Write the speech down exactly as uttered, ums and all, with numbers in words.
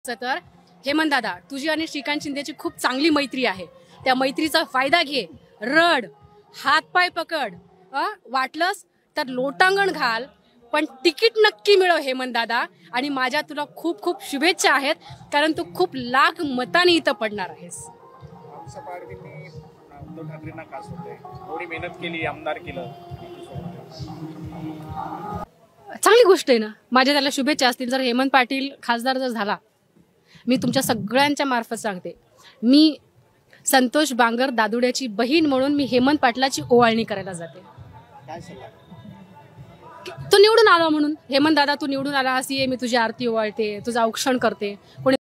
तर हेमंत दादा, तुझी आणि श्रीकांत शिंदेची खूप चांगली मैत्री आहे. त्या मैत्रीचा फायदा घे, रड, हातपाय पकड, वाटलंस तर लोटांगण घाल, पण तिकीट नक्की मिळव हेमंत दादा. आणि माझ्या तुला खूप खूप शुभेच्छा आहेत, कारण तू खूप लाख मतांनी इथं पडणार आहेस. उद्धव ठाकरेंना खास होते, एवढी मेहनत केली, आमदार केलं, चांगली गोष्ट आहे ना. माझ्या त्याला शुभेच्छा असतील. जर हेमंत पाटील खासदार जर झाला, मी तुमच्या सगळ्यांच्या मार्फत सांगते, मी संतोष बांगर दादुड्याची बहीण म्हणून मी हेमंत पाटलाची ओवाळणी करायला जाते. तो निवडून आला म्हणून. हेमंत दादा, तू निवडून आला, अशी मी तुझी आरती ओवाळते, तुझं औक्षण करते. कोणी